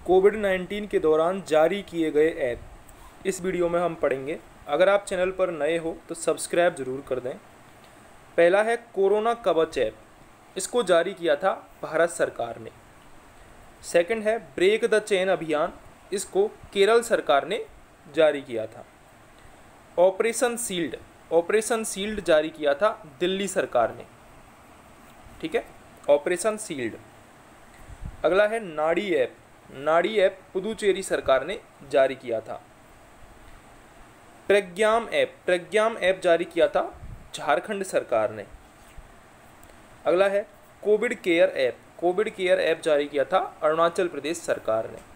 कोविड-19 के दौरान जारी किए गए ऐप, इस वीडियो में हम पढ़ेंगे। अगर आप चैनल पर नए हो तो सब्सक्राइब ज़रूर कर दें। पहला है कोरोना कवच ऐप, इसको जारी किया था भारत सरकार ने। सेकंड है ब्रेक द चेन अभियान, इसको केरल सरकार ने जारी किया था। ऑपरेशन शील्ड जारी किया था दिल्ली सरकार ने। ठीक है, ऑपरेशन शील्ड। अगला है नाड़ी ऐप पुदुचेरी सरकार ने जारी किया था। प्रज्ञाम ऐप जारी किया था झारखंड सरकार ने। अगला है कोविड केयर ऐप जारी किया था अरुणाचल प्रदेश सरकार ने।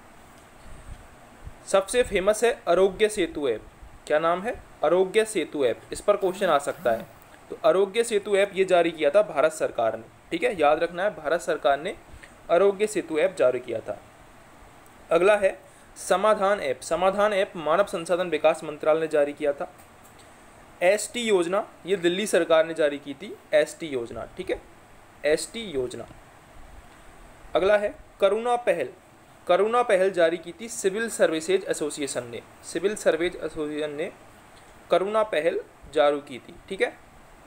सबसे फेमस है आरोग्य सेतु ऐप। क्या नाम है? आरोग्य सेतु ऐप। इस पर क्वेश्चन आ सकता है। तो आरोग्य सेतु ऐप ये जारी किया था भारत सरकार ने। ठीक है, याद रखना है, भारत सरकार ने आरोग्य सेतु ऐप जारी किया था। अगला है समाधान ऐप मानव संसाधन विकास मंत्रालय ने जारी किया था। एसटी योजना ये दिल्ली सरकार ने जारी की थी, एसटी योजना। ठीक है, एसटी योजना। अगला है करुणा पहल जारी की थी सिविल सर्विसेज एसोसिएशन ने करुणा पहल जारी की थी। ठीक है,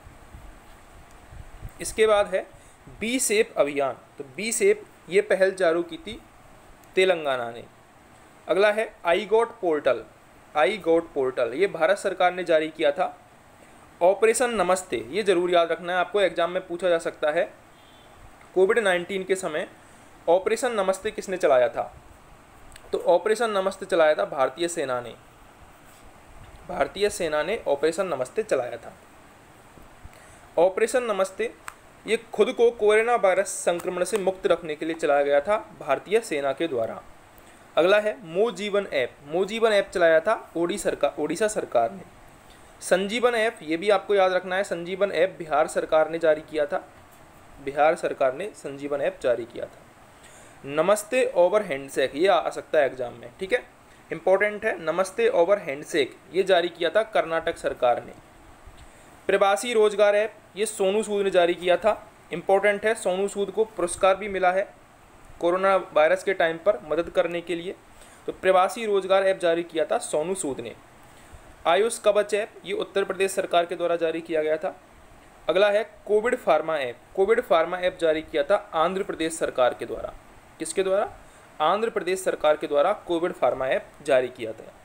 इसके बाद है बी सेफ अभियान। तो बी सेफ ये पहल जारी की थी तेलंगाना ने। अगला है आई गॉट पोर्टल ये भारत सरकार ने जारी किया था। ऑपरेशन नमस्ते ये जरूर याद रखना है, आपको एग्जाम में पूछा जा सकता है। कोविड-19 के समय ऑपरेशन नमस्ते किसने चलाया था? तो ऑपरेशन नमस्ते चलाया था भारतीय सेना ने ऑपरेशन नमस्ते चलाया था। ऑपरेशन नमस्ते ये खुद को कोरोना वायरस संक्रमण से मुक्त रखने के लिए चलाया गया था भारतीय सेना के द्वारा। अगला है मो जीवन ऐप चलाया था ओडिशा सरकार ने। संजीवन ऐप ये भी आपको याद रखना है, संजीवन ऐप बिहार सरकार ने जारी किया था। बिहार सरकार ने संजीवन ऐप जारी किया था। नमस्ते ओवर हैंडशेक ये आ सकता है एग्जाम में। ठीक है, इंपॉर्टेंट है। नमस्ते ओवर हैंडशेक ये जारी किया था कर्नाटक सरकार ने। प्रवासी रोजगार ऐप ये सोनू सूद ने जारी किया था। इंपॉर्टेंट है, सोनू सूद को पुरस्कार भी मिला है कोरोना वायरस के टाइम पर मदद करने के लिए। तो प्रवासी रोजगार ऐप जारी किया था सोनू सूद ने। आयुष कवच ऐप ये उत्तर प्रदेश सरकार के द्वारा जारी किया गया था। अगला है कोविड फार्मा ऐप जारी किया था आंध्र प्रदेश सरकार के द्वारा। किसके द्वारा? आंध्र प्रदेश सरकार के द्वारा कोविड फार्मा ऐप जारी किया था।